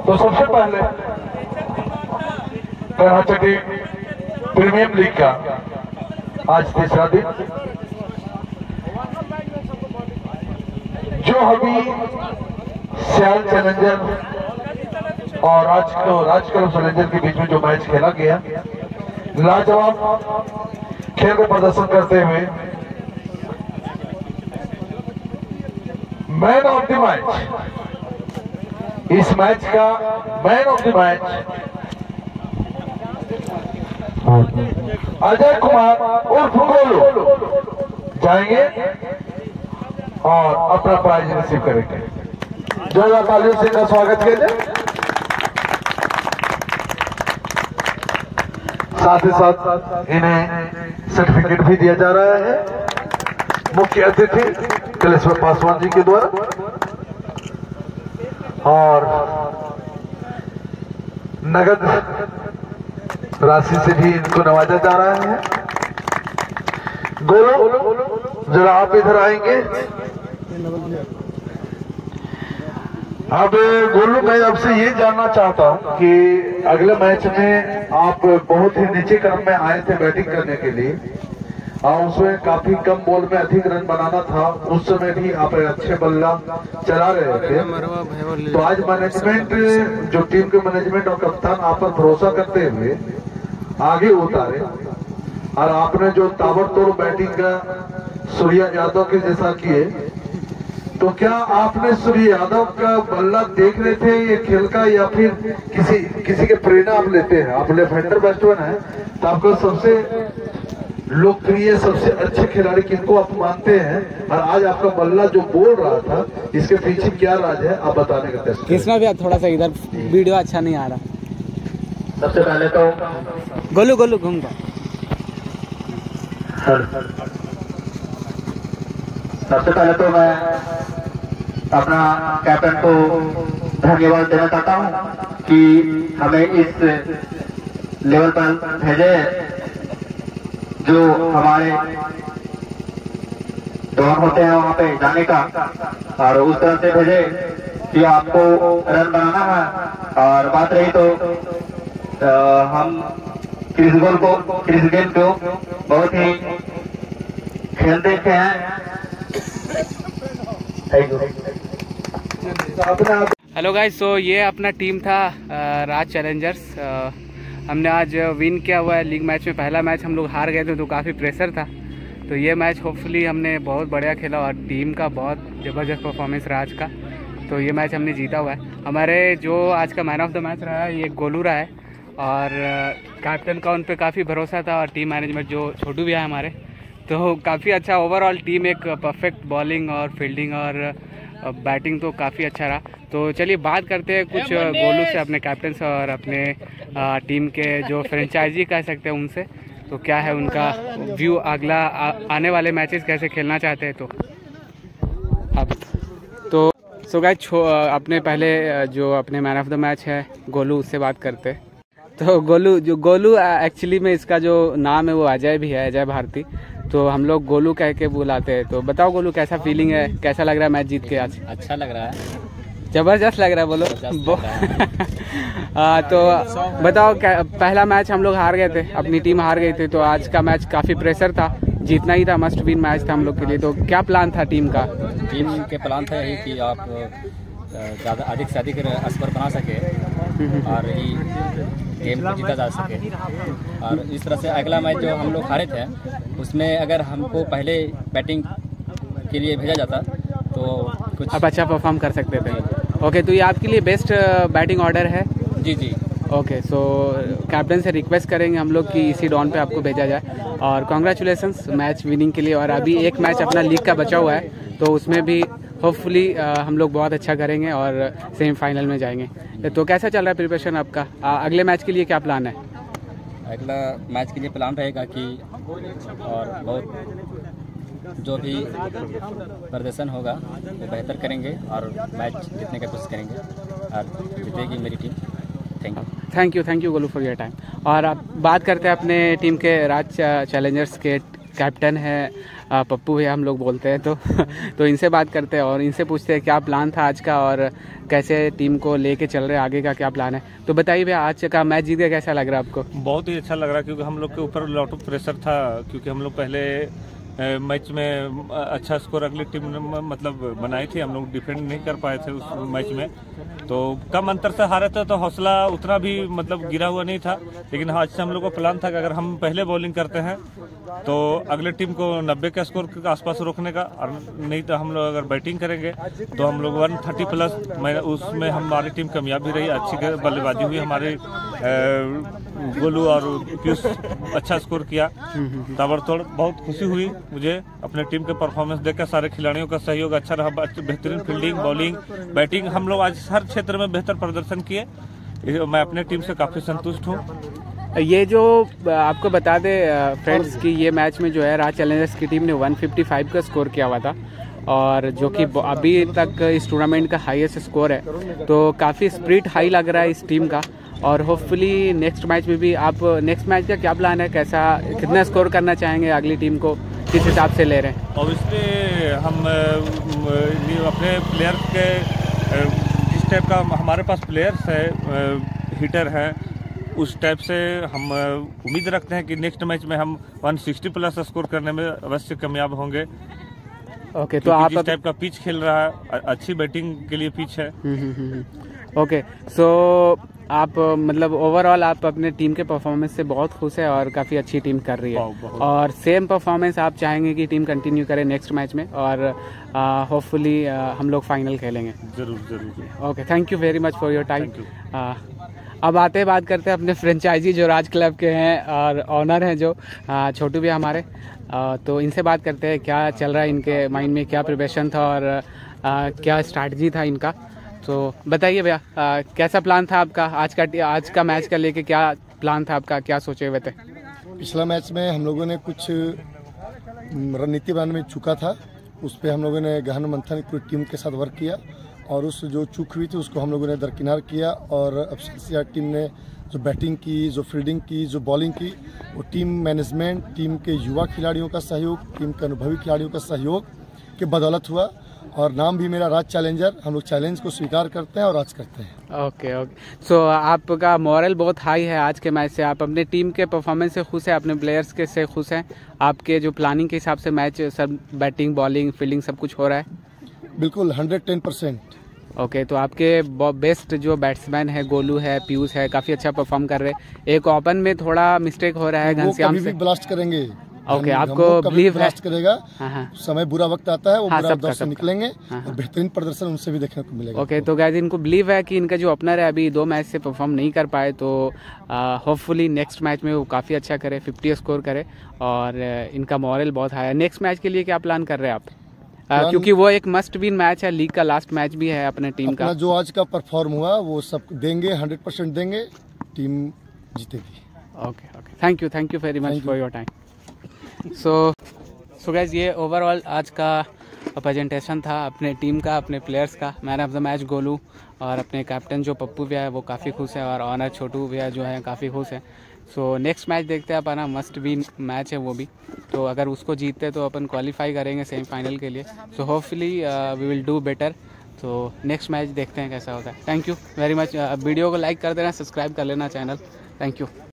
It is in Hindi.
तो सबसे पहले करहाचट्टी प्रीमियम लीग का आज तीसरा दिन, जो अभी सियाल चैलेंजर और राजकरम चैलेंजर के बीच में जो मैच खेला गया, लाजवाब खेल का प्रदर्शन करते हुए मैन ऑफ द मैच, इस मैच का man of the match Ajay Kumar उर्फ गोलू जाएंगे और अपना प्राइज रिसीव करेंगे। जोरदार तालियों से इनका स्वागत कीजिए। साथ ही साथ इन्हें सर्टिफिकेट भी दिया जा रहा है मुख्य अतिथि कलेश्वर पासवान जी के द्वारा, और नगद राशि से भी इनको नवाजा जा रहा है। गोलू जरा आप इधर आएंगे। अब गोलू, मैं आपसे ये जानना चाहता हूं कि अगले मैच में आप बहुत ही नीचे क्रम में आए थे बैटिंग करने के लिए, और उसमें काफी कम बॉल में अधिक रन बनाना था, उस समय भी आप अच्छे बल्ला चला रहे थे। तो आज मैनेजमेंट, जो टीम के मैनेजमेंट और कप्तान आप पर भरोसा करते हुए आगे उतारे, और आपने जो ताबड़तोड़ बैटिंग का सूर्या यादव के जैसा किए, तो क्या आपने सूर्य यादव का बल्ला देख रहे थे ये खेल का, या फिर किसी के प्रेरणा आप लेते हैं? आप लेफ्ट हैंडर बैट्समैन हैं, तो आपका सबसे लोकप्रिय सबसे अच्छे खिलाड़ी किनको आप मानते हैं, और आज आपका बल्ला जो बोल रहा था, इसके पीछे क्या राज है आप बताने का टेस्ट? कृष्णा भी थोड़ा सा इधर वीडियो अच्छा नहीं आ रहा। सबसे पहले तो गोलू घूमगा। सबसे पहले तो मैं अपना कैप्टन को धन्यवाद देना चाहता हूं कि हमें इस लेवल पर भेजे, जो हमारे दौर होते हैं वहां पे जाने का, और उस तरह से भेजे कि आपको रन बनाना है। और बात रही तो हम क्रिस गेल को बहुत ही खेल देखे हैं। हेलो गाइस, सो ये अपना टीम था राज चैलेंजर्स। हमने आज विन किया हुआ है लीग मैच में। पहला मैच हम लोग हार गए थे तो काफ़ी प्रेशर था, तो ये मैच होपफुली हमने बहुत बढ़िया खेला और टीम का बहुत ज़बरदस्त परफॉर्मेंस रहा आज का, तो ये मैच हमने जीता हुआ है। हमारे जो आज का मैन ऑफ द मैच रहा है ये गोलू रहा है, और कैप्टन का उन पर काफ़ी भरोसा था, और टीम मैनेजमेंट जो छोटू भी है हमारे, तो काफ़ी अच्छा ओवरऑल टीम, एक परफेक्ट बॉलिंग और फील्डिंग और बैटिंग तो काफ़ी अच्छा रहा। तो चलिए बात करते हैं कुछ गोलू से, अपने कैप्टन से, और अपने टीम के जो फ्रेंचाइजी कह सकते हैं उनसे, तो क्या है उनका व्यू, अगला आने वाले मैचेस कैसे खेलना चाहते हैं। तो अब तो सो गाइस, अपने पहले जो अपने मैन ऑफ द मैच है गोलू, उससे बात करते हैं। तो गोलू एक्चुअली में इसका जो नाम है वो अजय भी है, अजय भारती, तो हम लोग गोलू कह के बुलाते हैं। तो बताओ गोलू, कैसा फीलिंग है, कैसा लग रहा है मैच जीत के आज? अच्छा लग रहा है, जबरदस्त लग रहा है, बोलो। तो बताओ, पहला मैच हम लोग हार गए थे, अपनी टीम हार गई थी, तो आज का मैच काफ़ी प्रेशर था, जीतना ही था, मस्ट विन मैच था हम लोग के लिए। तो क्या प्लान था टीम का? टीम के प्लान था यही कि आप ज़्यादा अधिक से अधिक स्कोर बना सके और गेम को जीता जा सके। और इस तरह से अगला मैच जो हम लोग हारे थे उसमें अगर हमको पहले बैटिंग के लिए भेजा जाता तो कुछ आप अच्छा परफॉर्म कर सकते थे। ओके, तो ये आपके लिए बेस्ट बैटिंग ऑर्डर है? जी। ओके, सो कैप्टन से रिक्वेस्ट करेंगे हम लोग कि इसी डाउन पे आपको भेजा जाए, और कॉन्ग्रेचुलेसन्स मैच विनिंग के लिए। और अभी एक मैच अपना लीग का बचा हुआ है, तो उसमें भी होपफुली हम लोग बहुत अच्छा करेंगे और सेमीफाइनल में जाएंगे। तो कैसा चल रहा है प्रिपरेशन आपका? अगले मैच के लिए क्या प्लान है? अगला मैच के लिए प्लान रहेगा कि और बहुत जो भी प्रदर्शन होगा वो बेहतर करेंगे और मैच जीतने की कोशिश करेंगे और जीतेगी मेरी team. Thank you Golu for your time. और अब बात करते हैं अपने टीम के राज चैलेंजर्स के कैप्टन है पप्पू भैया हम लोग बोलते हैं, तो इनसे बात करते हैं और इनसे पूछते हैं क्या प्लान था आज का और कैसे टीम को लेके चल रहे हैं, आगे का क्या प्लान है। तो बताइए भैया, आज का मैच जीत गया, कैसा लग रहा है आपको? बहुत ही अच्छा लग रहा है, क्योंकि हम लोग के ऊपर लॉट ऑफ प्रेशर था, क्योंकि हम लोग पहले मैच में अच्छा स्कोर अगली टीम ने मतलब बनाई थी, हम लोग डिफेंड नहीं कर पाए थे उस मैच में, तो कम अंतर से हारे थे, तो हौसला उतना भी मतलब गिरा हुआ नहीं था। लेकिन आज से हम लोग का प्लान था कि अगर हम पहले बॉलिंग करते हैं तो अगले टीम को 90 के स्कोर के आसपास रोकने का, और नहीं तो हम लोग अगर बैटिंग करेंगे तो हम लोग 130 प्लस, उसमें हमारी टीम कामयाब भी रही, अच्छी बल्लेबाजी हुई हमारी, गोलू और पीयूष अच्छा स्कोर किया, ताबड़तोड़। बहुत खुशी हुई मुझे अपने टीम के परफॉर्मेंस देखकर, सारे खिलाड़ियों का सहयोग अच्छा रहा, बेहतरीन फील्डिंग, बॉलिंग, बैटिंग, हम लोग आज हर क्षेत्र में बेहतर प्रदर्शन किए। मैं अपने टीम से काफी संतुष्ट हूँ। ये जो आपको बता दे फ्रेंड्स कि ये मैच में जो है राज चैलेंजर्स की टीम ने 155 का स्कोर किया हुआ था, और जो कि अभी तक इस टूर्नामेंट का हाईएस्ट स्कोर है, तो काफ़ी स्पिरिट हाई लग रहा है इस टीम का। और होपफुली नेक्स्ट मैच में भी आप, नेक्स्ट मैच का क्या प्लान है, कैसा कितना स्कोर करना चाहेंगे, अगली टीम को किस हिसाब से ले रहे हैं? ऑब्वियसली हम अपने प्लेयर के जिस टाइप का हमारे पास प्लेयर्स है, हिटर हैं, उस टाइप से हम उम्मीद रखते हैं कि नेक्स्ट मैच में हम 160 प्लस स्कोर करने में अवश्य कामयाब होंगे। ओके, तो आप जिस टाइप का पिच खेल रहा है, अच्छी बैटिंग के लिए पिच है। ओके, सो आप मतलब ओवरऑल आप अपने टीम के परफॉर्मेंस से बहुत खुश है और काफ़ी अच्छी टीम कर रही है, और सेम परफॉर्मेंस आप चाहेंगे कि टीम कंटिन्यू करे नेक्स्ट मैच में, और होपफुली हम लोग फाइनल खेलेंगे। जरूर जरूर। Okay, thank you very much for your time. अब आते हैं, बात करते हैं अपने फ्रेंचाइजी जो राज क्लब के हैं और ऑनर हैं जो छोटू भी हमारे, तो इनसे बात करते हैं क्या चल रहा है इनके माइंड में, क्या प्रिपरेशन था और क्या स्ट्रैटेजी था इनका। तो बताइए भैया, कैसा प्लान था आपका आज का मैच का लेके, क्या प्लान था आपका, क्या सोचे हुए थे? पिछला मैच में हम लोगों ने कुछ रणनीति बनाने में चूका था, उस पर हम लोगों ने गहन मंथन पूरी टीम के साथ वर्क किया, और उस जो चूक हुई थी उसको हम लोगों ने दरकिनार किया, और अब टीम ने जो बैटिंग की, जो फील्डिंग की, जो बॉलिंग की, वो टीम मैनेजमेंट, टीम के युवा खिलाड़ियों का सहयोग, टीम के अनुभवी खिलाड़ियों का सहयोग के बदौलत हुआ, और नाम भी मेरा राज चैलेंजर। हम लोग चैलेंज को स्वीकार करते हैं और राज करते हैं। ओके, सो आपका मॉरल बहुत हाई है आज के मैच से, आप अपने टीम के परफॉर्मेंस से खुश हैं, अपने प्लेयर्स के से खुश हैं, आपके जो प्लानिंग के हिसाब से मैच सब बैटिंग, बॉलिंग, फील्डिंग सब कुछ हो रहा है? बिल्कुल 110%। ओके, तो आपके बेस्ट जो बैट्समैन है, गोलू है, पीयूष है, काफ़ी अच्छा परफॉर्म कर रहे हैं। एक ओपन में थोड़ा मिस्टेक हो रहा है घनश्याम से, ब्लास्ट करेंगे। ओके, आपको बिलीव है? करेगा। समय बुरा वक्त आता है, वो बुरा वक्त से निकलेंगे, और बेहतरीन प्रदर्शन उनसे भी देखने को मिलेगा। ओके, तो गाइस इनको बिलीव है कि इनका जो ओपनर है अभी 2 मैच से परफॉर्म नहीं कर पाए, तो होपफुली नेक्स्ट मैच में वो काफ़ी अच्छा करे, 50 स्कोर करे, और इनका मॉरल बहुत हाई है। नेक्स्ट मैच के लिए क्या प्लान कर रहे हैं आप? क्योंकि वो एक मस्ट विन मैच है, लीग का लास्ट मैच भी है अपने टीम का। जो आज का परफॉर्म हुआ वो सब देंगे, 100% देंगे, टीम जीतेगी। Okay, thank you very much for your time. So guys, ये ओवरऑल आज का प्रेजेंटेशन था अपने टीम का, अपने प्लेयर्स का। Man of the match Golu, और अपने कैप्टन जो पप्पू भैया है वो काफ़ी खुश है, और ऑनर छोटू भैया जो है काफ़ी खुश है। सो नेक्स्ट मैच देखते हैं अपना, मस्ट विन मैच है वो भी, तो अगर उसको जीतते तो अपन क्वालिफाई करेंगे सेमीफाइनल के लिए। So hopefully we will do better. तो नेक्स्ट मैच देखते हैं कैसा होता है। Thank you very much. Video को लाइक कर देना, सब्सक्राइब कर लेना चैनल। Thank you.